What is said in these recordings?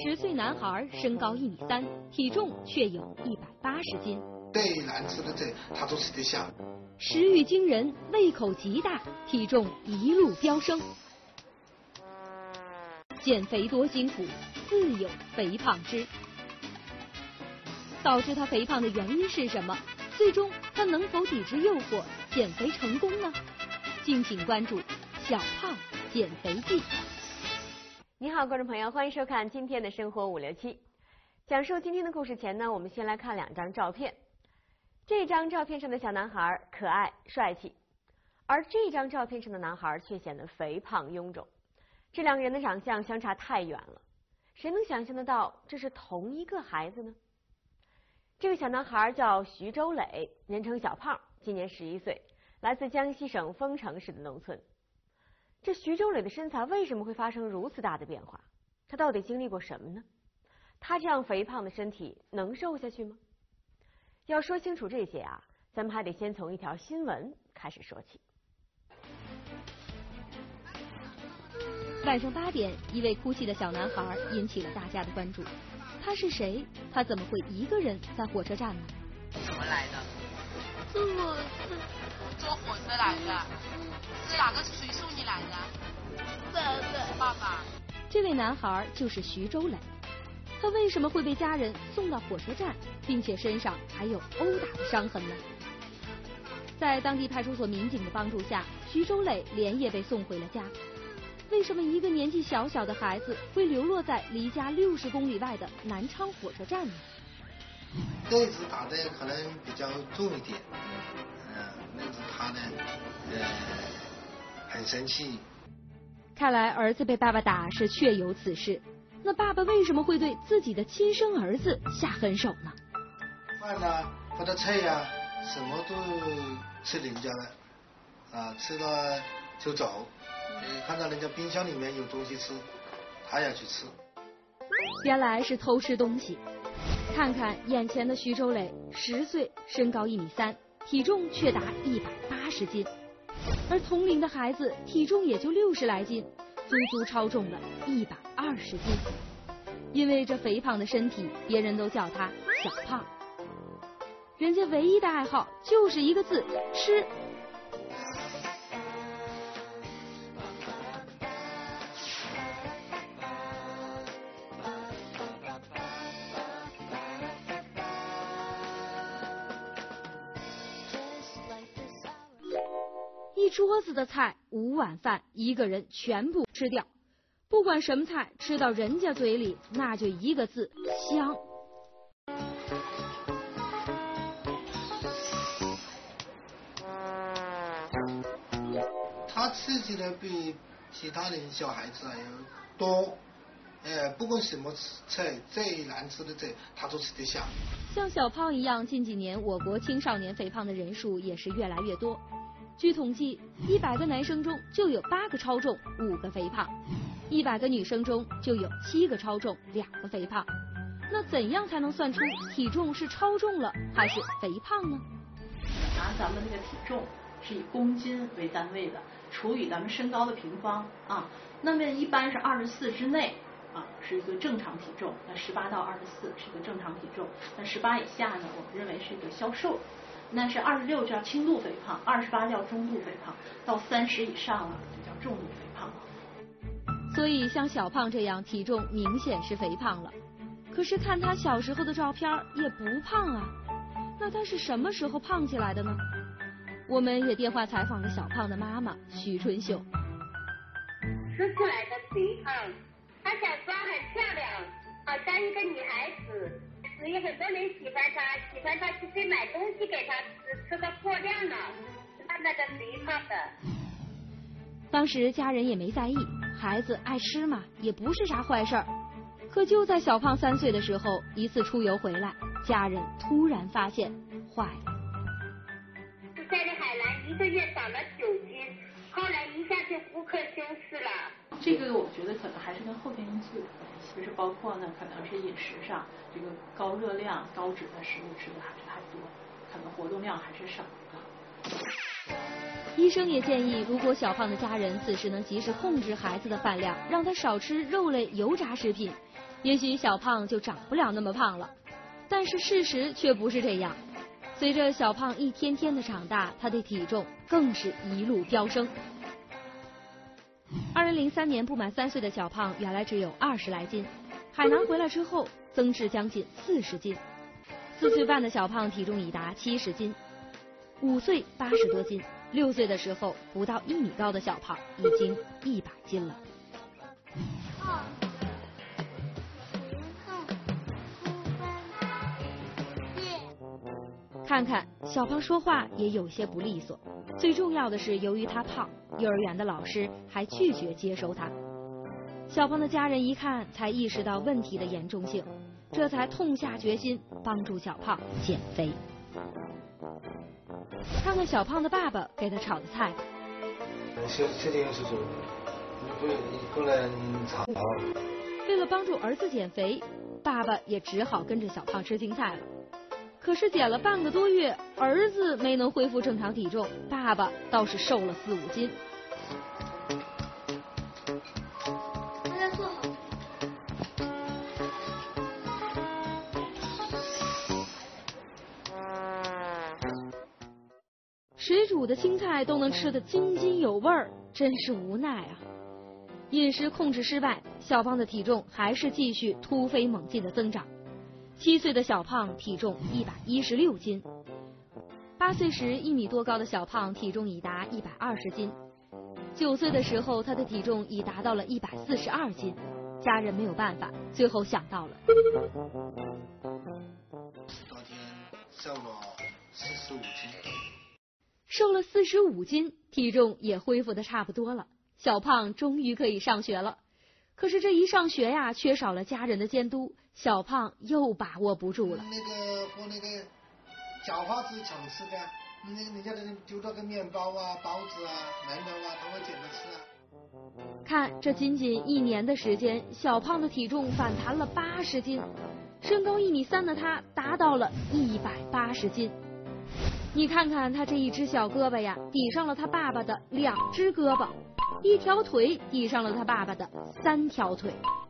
10岁男孩身高1.3米，体重却有180斤。 最难吃的这他都吃得下。 食欲惊人，胃口极大，体重一路飙升。减肥多辛苦，自有肥胖之。导致他肥胖的原因是什么？最终他能否抵制诱惑，减肥成功呢？敬请关注《小胖减肥记》。 你好，观众朋友，欢迎收看今天的生活567。讲述今天的故事前呢，我们先来看2张照片。这张照片上的小男孩可爱帅气，而这张照片上的男孩却显得肥胖臃肿。这2个人的长相相差太远了，谁能想象得到这是同一个孩子呢？这个小男孩叫徐周磊，人称小胖，今年11岁，来自江西省丰城市的农村。这徐周磊的身材为什么会发生如此大的变化？他到底经历过什么呢？他这样肥胖的身体能瘦下去吗？要说清楚这些啊，咱们还得先从一条新闻开始说起。 晚上8点，一位哭泣的小男孩引起了大家的关注。他是谁？他怎么会一个人在火车站呢？ 怎么来的？坐火车来的。是哪个谁送你来的？爸爸。 这位男孩就是徐周磊。他为什么会被家人送到火车站，并且身上还有殴打的伤痕呢？在当地派出所民警的帮助下，徐周磊连夜被送回了家。为什么一个年纪小小的孩子会流落在离家60公里外的南昌火车站呢？ 那次打的可能比较重一点，那次他呢，很生气。 看来儿子被爸爸打是确有此事。那爸爸为什么会对自己的亲生儿子下狠手呢？ 饭啊，或者菜啊，什么都吃人家的，吃了就走。看到人家冰箱里面有东西吃，他也去吃。 原来是偷吃东西。看看眼前的徐周磊，10岁，身高1.3米，体重却达180斤，而同龄的孩子体重也就60来斤，足足超重了120斤。因为这肥胖的身体，别人都叫他小胖。人家唯一的爱好就是一个字，吃。一桌子的菜，5碗饭，一个人全部吃掉。不管什么菜，吃到人家嘴里，那就一个字，香。 他刺激的比其他人小孩子要多，不管什么菜，最难吃的菜他都吃得下。 像小胖一样，近几年我国青少年肥胖的人数也是越来越多。据统计，100个男生中就有8个超重，5个肥胖；100个女生中就有7个超重，2个肥胖。那怎样才能算出体重是超重了还是肥胖呢？ 拿咱们这个体重是以公斤为单位的，除以咱们身高的平方啊。那么一般是24之内啊是一个正常体重，那18到24是一个正常体重，那18以下呢，我们认为是一个消瘦。那是26叫轻度肥胖，28叫中度肥胖，到30以上了就叫重度肥胖了。 所以像小胖这样体重明显是肥胖了，可是看他小时候的照片也不胖啊，那他是什么时候胖起来的呢？我们也电话采访了小胖的妈妈徐春秀。 吃出来的肥胖，她小时候很漂亮，好像一个女孩子。所以很多人喜欢他去买东西给他吃的过量了，慢慢的肥胖的。 当时家人也没在意，孩子爱吃嘛，也不是啥坏事儿。可就在小胖3岁的时候，一次出游回来，家人突然发现坏了。 在这海南1个月长了9斤，后来一下就不可收拾了。 这个我觉得可能还是跟后天因素有关系，就是包括呢，可能是饮食上这个高热量、高脂的食物吃的还是太多，可能活动量还是少啊。 医生也建议，如果小胖的家人此时能及时控制孩子的饭量，让他少吃肉类、油炸食品， 也许小胖就长不了那么胖了。但是事实却不是这样，随着小胖一天天的长大，他的体重更是一路飙升。2003年不满3岁的小胖原来只有20来斤，海南回来之后增至将近40斤。4岁半的小胖体重已达70斤，5岁80多斤，6岁的时候不到1米高的小胖已经100斤了。看看小胖说话也有些不利索，最重要的是由于他胖，幼儿园的老师还拒绝接收他。小胖的家人一看才意识到问题的严重性，这才痛下决心帮助小胖减肥。看看小胖的爸爸给他炒的菜。 小点是做，你过来炒。 为了帮助儿子减肥，爸爸也只好跟着小胖吃青菜了。可是减了半个多月，儿子没能恢复正常体重，爸爸倒是瘦了4、5斤。 大家坐好。 水煮的青菜都能吃得津津有味儿，真是无奈啊！饮食控制失败，小胖的体重还是继续突飞猛进的增长。7岁的小胖体重116斤，8岁时1米多高的小胖体重已达120斤，9岁的时候他的体重已达到了142斤，家人没有办法，最后想到了。 当天瘦了45斤。 瘦了45斤，体重也恢复的差不多了，小胖终于可以上学了。可是这一上学呀，缺少了家人的监督，小胖又把握不住了。 和那个叫花子抢吃的，人家丢了个面包啊、包子啊、馒头啊，他会捡着吃啊。 看这仅仅1年的时间，小胖的体重反弹了80斤，身高1米3的他达到了180斤。你看看他这一只小胳膊呀，抵上了他爸爸的2只胳膊；1条腿抵上了他爸爸的3条腿。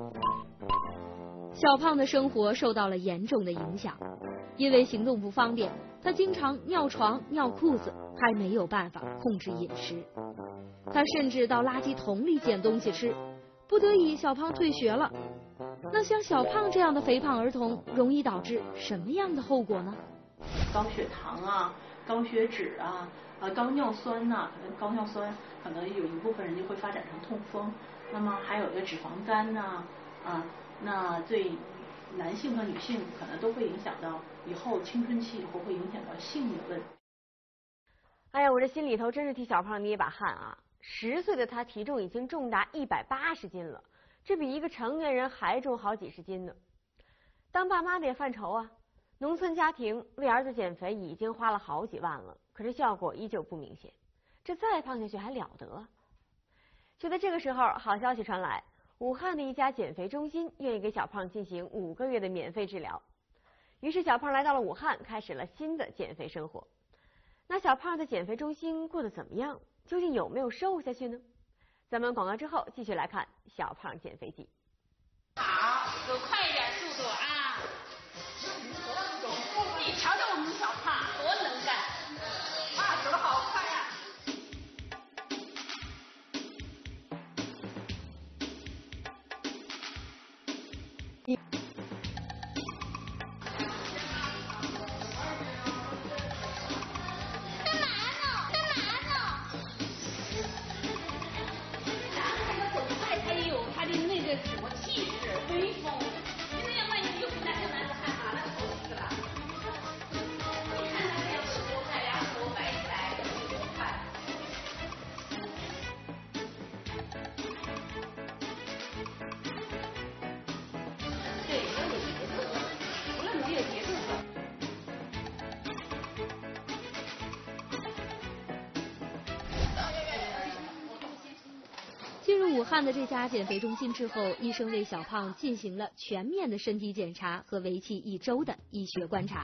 小胖的生活受到了严重的影响，因为行动不方便，他经常尿床、尿裤子，还没有办法控制饮食。他甚至到垃圾桶里捡东西吃，不得已，小胖退学了。那像小胖这样的肥胖儿童，容易导致什么样的后果呢？ 高血糖啊、高血脂啊、高尿酸呐、高尿酸可能有一部分人就会发展成痛风。那么还有一个脂肪肝呐，那对男性和女性可能都会影响到以后青春期以后会影响到性的问题。 哎呀，我这心里头真是替小胖捏一把汗啊！10岁的他体重已经重达180斤了，这比一个成年人还重好几十斤呢。当爸妈的也犯愁啊，农村家庭为儿子减肥已经花了好几万了，可是效果依旧不明显，这再胖下去还了得？就在这个时候，好消息传来，武汉的一家减肥中心愿意给小胖进行5个月的免费治疗。于是小胖来到了武汉，开始了新的减肥生活。那小胖在减肥中心过得怎么样？究竟有没有瘦下去呢？咱们广告之后继续来看小胖减肥记。 好，走快一点速度啊！你瞧瞧我们小胖多能干啊，走得好快呀！ 进入武汉的这家减肥中心之后，医生为小胖进行了全面的身体检查和为期1周的医学观察。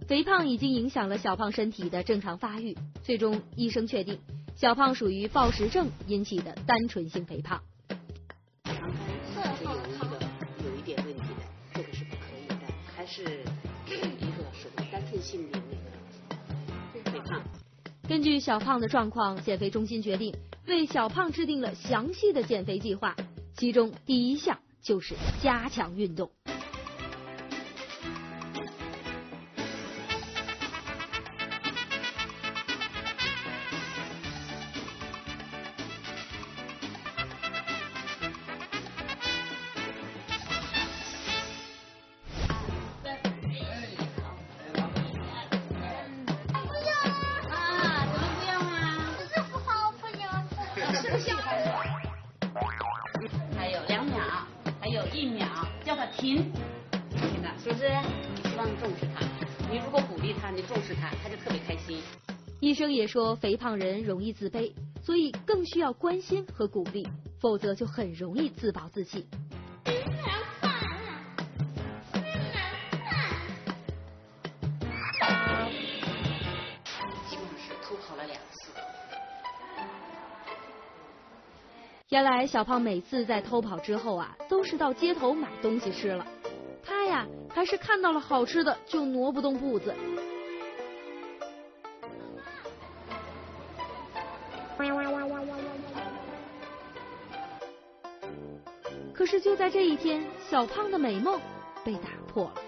肥胖已经影响了小胖身体的正常发育，最终医生确定小胖属于暴食症引起的单纯性肥胖。 有一点问题的，这个是不可以的，还是一个属于单纯性的那个肥胖。 根据小胖的状况，减肥中心决定为小胖制定了详细的减肥计划，其中第一项就是加强运动。 还有2秒，还有1秒，叫他停。是不是？你希望重视他，你如果鼓励他，你重视他，他就特别开心。 医生也说，肥胖人容易自卑，所以更需要关心和鼓励，否则就很容易自暴自弃。 基本上是偷跑了2次。 原来小胖每次在偷跑之后啊，都是到街头买东西吃了。他呀，还是看到了好吃的就挪不动步子。可是就在这一天，小胖的美梦被打破了。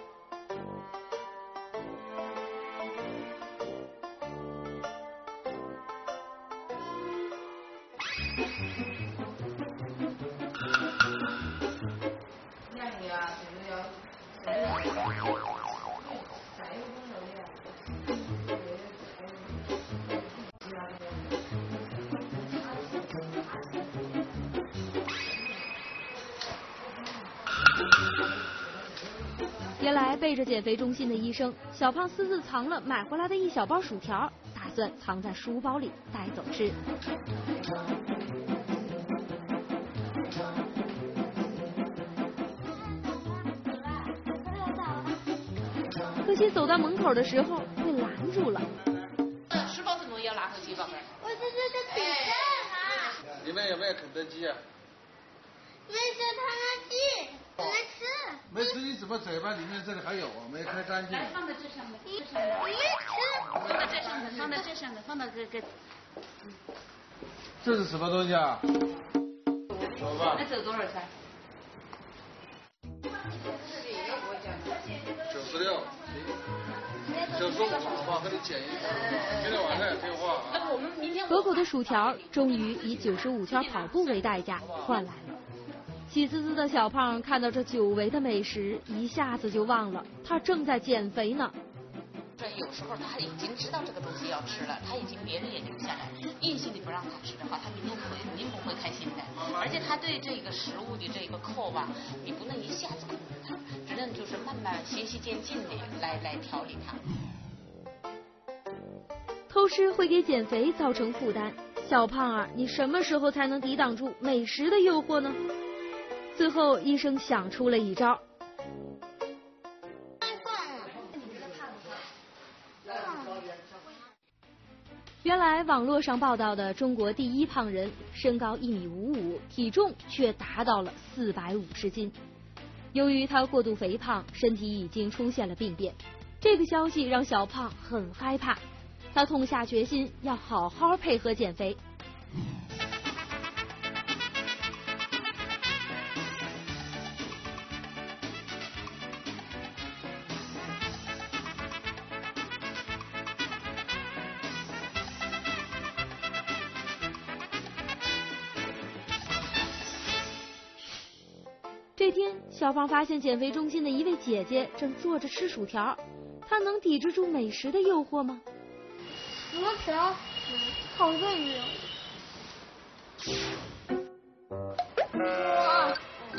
原来背着减肥中心的医生，小胖私自藏了买回来的一小包薯条，打算藏在书包里带走吃。可惜走到门口的时候被拦住了。 书包怎么要拿回去，宝贝？ 我这是个体验啊！ 你们有没有肯德基啊？ 没吃糖垃圾，没吃。 没吃你怎么嘴巴里面这里还有啊？没开干净。 放在这上面， 没吃。 放在这上面，放在这上面，放到这个。 这是什么东西啊？走吧。 那走多少钱 ？96，95，我和你减一下。今天晚上也可以画啊。 那我们明天。 可口的薯条终于以95圈跑步为代价换来了。喜滋滋的小胖看到这久违的美食，一下子就忘了他正在减肥呢。 这有时候他已经知道这个东西要吃了，他已经别人也留下来，硬性的不让他吃的话，他明天肯定不会开心的。而且他对这个食物的这个扣吧，你不能一下子控制他，只能就是慢慢循序渐进的来调理他。 偷吃会给减肥造成负担，小胖啊，你什么时候才能抵挡住美食的诱惑呢？最后，医生想出了一招。原来网络上报道的中国第1胖人，身高1.55米，体重却达到了450斤。由于他过度肥胖，身体已经出现了病变。这个消息让小胖很害怕，他痛下决心要好好配合减肥。这天，小胖发现减肥中心的一位姐姐正坐着吃薯条，她能抵制住美食的诱惑吗？ 薯条，好热于。哇！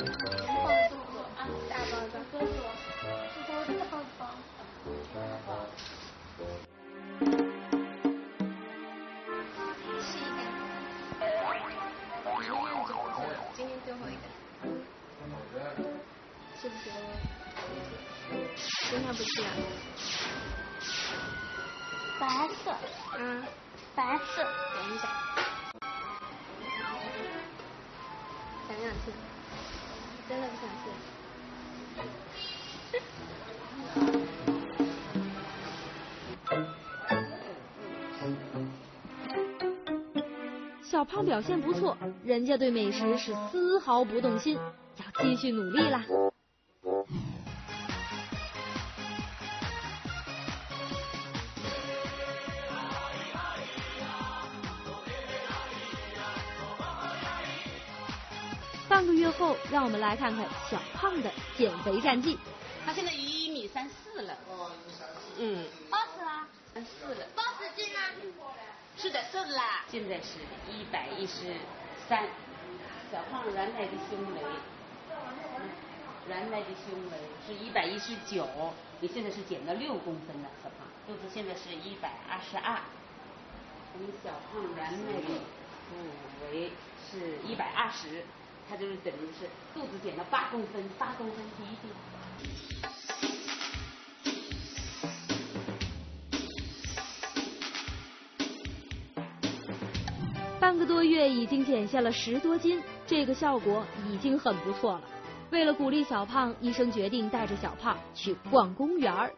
大包的，哥哥，薯条大包。吃一点。明天就不吃了，今天最后一个。是不是？今天不吃啊？ 白色。白色。 等一下。想不想吃？真的不想吃。小胖表现不错，人家对美食是丝毫不动心，要继续努力啦。半个月后，让我们来看看小胖的减肥战绩。 他现在1.34米了。 80啦 ，4了。 80斤啊？ 是的，瘦啦。现在是113。小胖原来的胸围，是119，你现在是减了6公分了，小胖。肚子现在是122。我们小胖原来的腹围是120。他就是等于是肚子减了8公分，8公分提一提。半个多月已经减下了10多斤，这个效果已经很不错了。为了鼓励小胖，医生决定带着小胖去逛公园儿。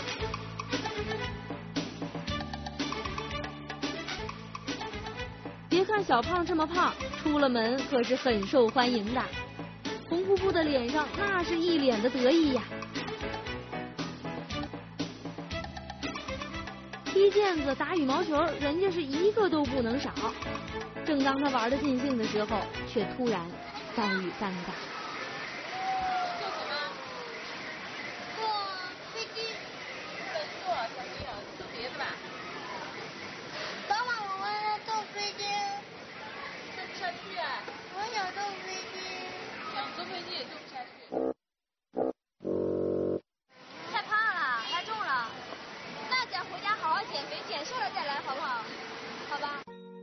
别看小胖这么胖，出了门可是很受欢迎的，红扑扑的脸上那是一脸的得意呀。踢毽子、打羽毛球，人家是一个都不能少。正当他玩得尽兴的时候，却突然遭遇尴尬。 做什么？坐飞机。 坐小朋友坐别的吧。 爸爸，我们坐飞机。 坐不下去啊。 我想坐飞机。 想坐飞机也坐不下去。 太胖了，太重了。那咱回家好好减肥，减瘦了再来，好不好？好吧。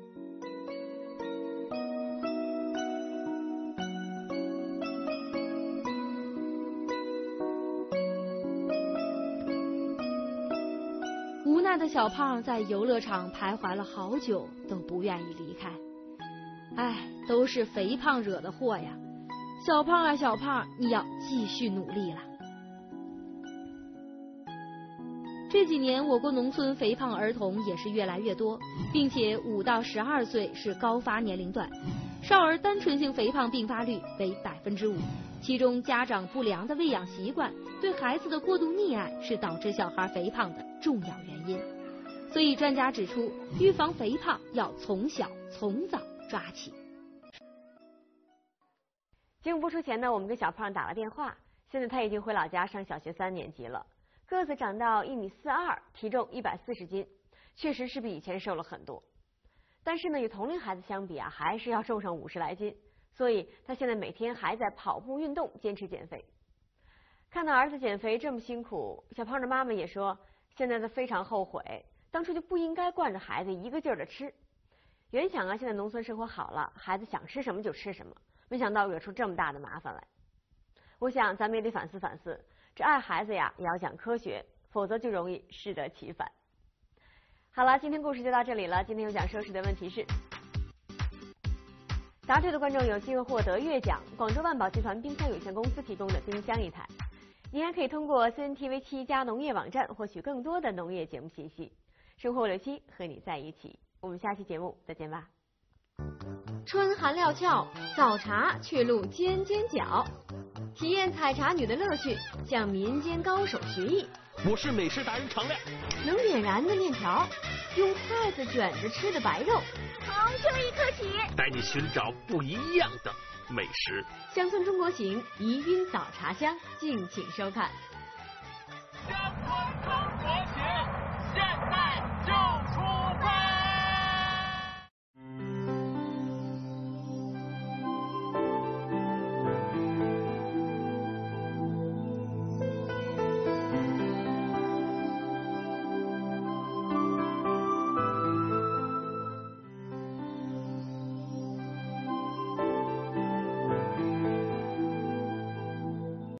无奈的小胖在游乐场徘徊了好久，都不愿意离开。哎，都是肥胖惹的祸呀！小胖啊，小胖，你要继续努力了。这几年，我国农村肥胖儿童也是越来越多，并且5到12岁是高发年龄段，少儿单纯性肥胖并发率为5%，其中家长不良的喂养习惯、对孩子的过度溺爱是导致小孩肥胖的重要原因。所以专家指出，预防肥胖要从小从早抓起。 节目播出前呢，我们跟小胖打了电话，现在他已经回老家上小学3年级了，个子长到1.42米，体重140斤，确实是比以前瘦了很多。但是呢，与同龄孩子相比啊，还是要重上50来斤，所以他现在每天还在跑步运动，坚持减肥。看到儿子减肥这么辛苦，小胖的妈妈也说，现在他非常后悔，当初就不应该惯着孩子一个劲儿的吃。原想啊，现在农村生活好了，孩子想吃什么就吃什么，没想到惹出这么大的麻烦来。我想咱们也得反思反思，这爱孩子呀也要讲科学，否则就容易适得其反。好了，今天故事就到这里了。今天有奖收视的问题是，答对的观众有机会获得悦奖广州万宝集团冰箱有限公司提供的冰箱1台。您还可以通过 CNTV7 加农业网站获取更多的农业节目信息。生活567和你在一起，我们下期节目再见吧。 春寒料峭，早茶却露尖尖角，体验采茶女的乐趣，向民间高手学艺。 我是美食达人常亮， 能点燃的面条，用筷子卷着吃的白肉， 好就一颗起， 带你寻找不一样的美食。 乡村中国行，宜宾早茶香，敬请收看。 乡村中国行。